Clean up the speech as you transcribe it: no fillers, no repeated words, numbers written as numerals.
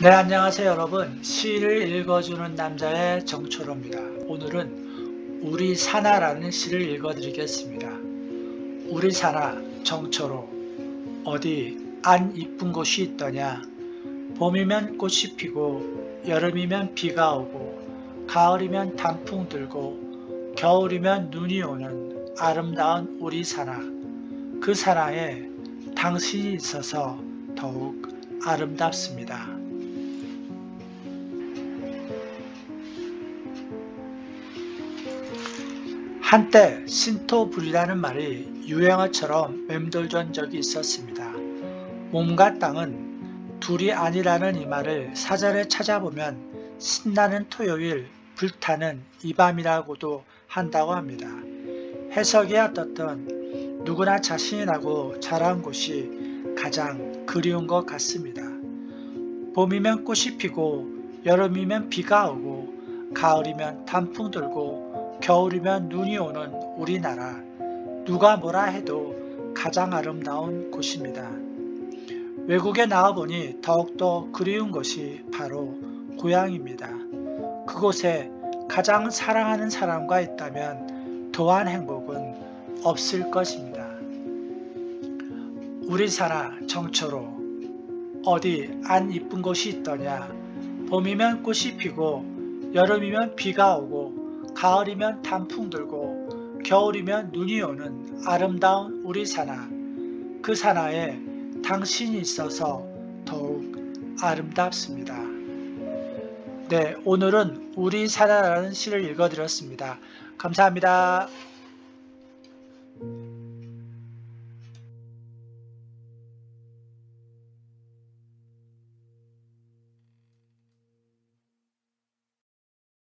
네, 안녕하세요 여러분. 시를 읽어주는 남자의 정초로입니다. 오늘은 우리 사나라는 시를 읽어드리겠습니다. 우리 사나 정초로. 어디 안 이쁜 곳이 있더냐. 봄이면 꽃이 피고 여름이면 비가 오고 가을이면 단풍 들고 겨울이면 눈이 오는 아름다운 우리 사나. 그 사나에 당신이 있어서 더욱 아름답습니다. 한때 신토불이라는 말이 유행어처럼 맴돌던 적이 있었습니다. 몸과 땅은 둘이 아니라는 이 말을 사전에 찾아보면 신나는 토요일, 불타는 이 밤이라고도 한다고 합니다. 해석이 어떻든 누구나 자신이 나고 자란 곳이 가장 그리운 것 같습니다. 봄이면 꽃이 피고 여름이면 비가 오고 가을이면 단풍 들고 겨울이면 눈이 오는 우리나라. 누가 뭐라 해도 가장 아름다운 곳입니다. 외국에 나와보니 더욱더 그리운 곳이 바로 고향입니다. 그곳에 가장 사랑하는 사람과 있다면 더한 행복은 없을 것입니다. 우리 사나 정초로. 어디 안 이쁜 곳이 있더냐. 봄이면 꽃이 피고 여름이면 비가 오고 가을이면 단풍 들고 겨울이면 눈이 오는 아름다운 우리 사나. 그 사나에 당신이 있어서 더욱 아름답습니다. 네, 오늘은 우리 사나라는 시를 읽어드렸습니다. 감사합니다.